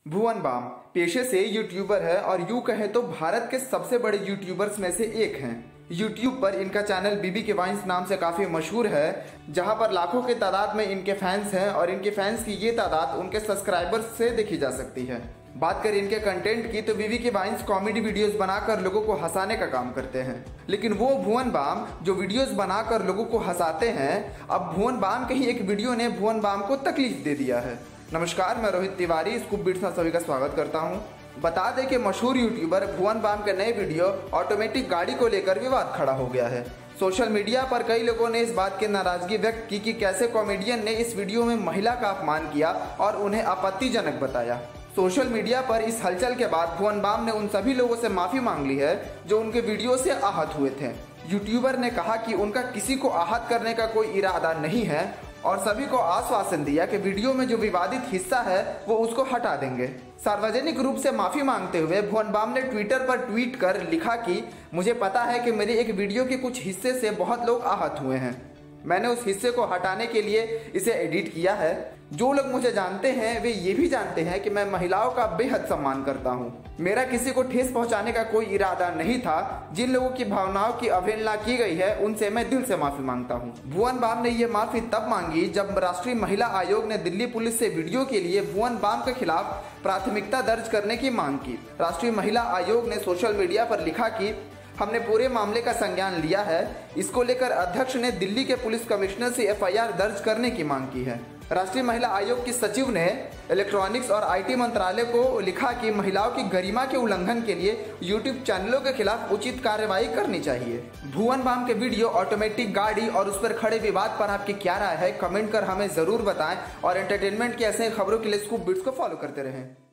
भुवन balm पेशे से YouTuber है और यूं कहें तो भारत के सबसे बड़े यूट्यूबर्स में से एक हैं। यूट्यूब पर इनका चैनल बीबी के वाइन्स नाम से काफ़ी मशहूर है, जहां पर लाखों के तादाद में इनके फैंस हैं और इनके फैंस की ये तादाद उनके सब्सक्राइबर्स से देखी जा सकती है। बात करें इनके कंटेंट की तो बीबी के वाइन्स कॉमेडी वीडियोस बनाकर लोगों को हंसाने का काम करते हैं, लेकिन वो भुवन बाम जो वीडियोस बनाकर लोगों को हंसाते हैं, अब भुवन बाम के ही एक वीडियो ने भुवन बाम को तकलीफ दे दिया है। नमस्कार, मैं रोहित तिवारी स्कूप बीट्स में सभी का स्वागत करता हूं। बता दें कि मशहूर यूट्यूबर भुवन बाम के नए वीडियो ऑटोमेटिक गाड़ी को लेकर विवाद खड़ा हो गया है। सोशल मीडिया पर कई लोगों ने इस बात की नाराजगी व्यक्त की कि कैसे कॉमेडियन ने इस वीडियो में महिला का अपमान किया और उन्हें आपत्तिजनक बताया। सोशल मीडिया पर इस हलचल के बाद भुवन बाम ने उन सभी लोगों से माफी मांग ली है जो उनके वीडियो से आहत हुए थे। यूट्यूबर ने कहा कि उनका किसी को आहत करने का कोई इरादा नहीं है और सभी को आश्वासन दिया कि वीडियो में जो विवादित हिस्सा है वो उसको हटा देंगे। सार्वजनिक रूप से माफी मांगते हुए भुवन बाम ने ट्विटर पर ट्वीट कर लिखा कि मुझे पता है कि मेरे एक वीडियो के कुछ हिस्से से बहुत लोग आहत हुए हैं। मैंने उस हिस्से को हटाने के लिए इसे एडिट किया है। जो लोग मुझे जानते हैं वे ये भी जानते हैं कि मैं महिलाओं का बेहद सम्मान करता हूँ। मेरा किसी को ठेस पहुंचाने का कोई इरादा नहीं था। जिन लोगों की भावनाओं की अवहेलना की गई है उनसे मैं दिल से माफी मांगता हूँ। भुवन बाम ने ये माफी तब मांगी जब राष्ट्रीय महिला आयोग ने दिल्ली पुलिस से वीडियो के लिए भुवन बाम के खिलाफ प्राथमिकता दर्ज करने की मांग की। राष्ट्रीय महिला आयोग ने सोशल मीडिया पर लिखा कि हमने पूरे मामले का संज्ञान लिया है। इसको लेकर अध्यक्ष ने दिल्ली के पुलिस कमिश्नर से एफआईआर दर्ज करने की मांग की है। राष्ट्रीय महिला आयोग की सचिव ने इलेक्ट्रॉनिक्स और आईटी मंत्रालय को लिखा कि महिलाओं की गरिमा के उल्लंघन के लिए यूट्यूब चैनलों के खिलाफ उचित कार्रवाई करनी चाहिए। भुवन बाम के वीडियो ऑटोमेटिक गाड़ी और उस पर खड़े विवाद पर आपकी क्या राय है, कमेंट कर हमें जरूर बताएं और एंटरटेनमेंट की ऐसे खबरों के लिए स्कूप बीट्स को फॉलो करते रहें।